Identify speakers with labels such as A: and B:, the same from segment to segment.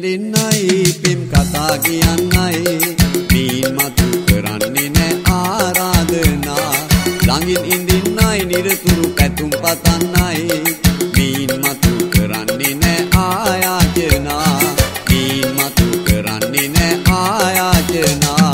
A: බැඳෙන්නයි පෙම් කතා කියන්නයි මීන් මතු කරන්නේ නෑ ආරාධනා ළඟින් ඉඳින්නයි නිරතුරු පැතුම් පතන්නයි මීන් මතු කරන්නේ නෑ ආයාචනා මීන් මතු කරන්නේ නෑ ආයාචනා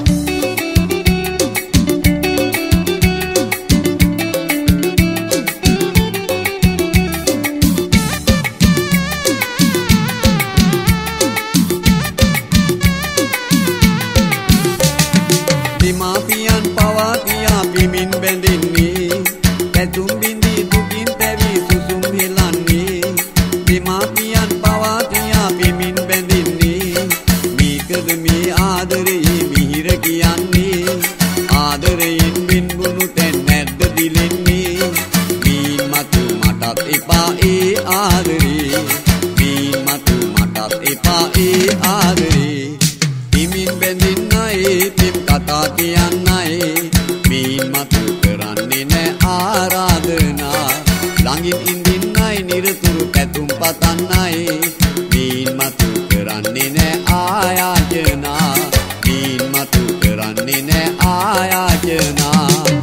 A: මාපියන් පවා කියා පිමින් බැඳෙන්නේ පැතුම් බිඳි දුකින් පැවි සුසුම් හෙලන්නේ දෙමාපියන් පවා කියා පිමින් බැඳෙන්නේ මේකද මේ ආදරේ මිහිර කියන්නේ ආදරයෙන් බින්බුණු තැන් නැද්ද දිලෙන්නේ මීන් මතු මටත් එපා ඒ ආදරේ මීන් මතු මටත් එපා ඒ ආදරේ පිමින් බැඳෙන්නයි පෙම් කතා කියන්නයි මීන් මතු කරන්නේ නෑ ආරාධනා ළඟින් ඉඳින්නයි නිරතුරු පැතුම් පතන්නයි මීන් මතු කරන්නේ නෑ ආයාචනා මීන් මතු කරන්නේ නෑ ආයාචනා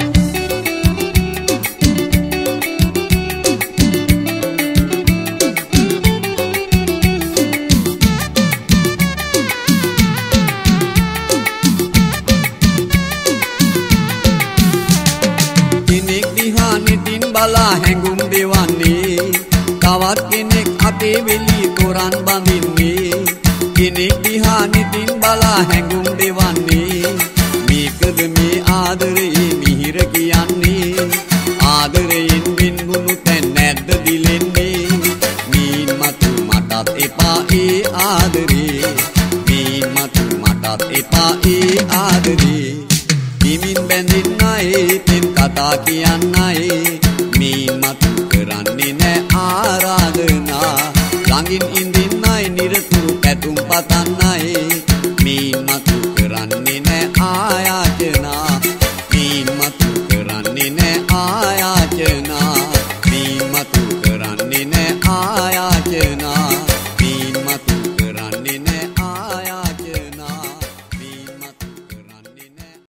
A: බලා හැඟුම් දෙවන්නේ තවත් කෙනෙක් අතේ වෙලි තොරන් බඳින්නේ කෙනෙක් දිහා නිතින් බලා හැඟුම් දෙවන්නේ මේකද මේ ආදරේ මිහිර කියන්නේ ආදරයෙන් බින්බුණු තැන් නැද්ද දිලෙන්නේ මීන් මතු මටත් එපා ඒ ආදරේ මීන් මතු මටත් එපා ඒ ආදරේ පිමින් බැඳෙන්නයි පෙම් කතා කියන්නයි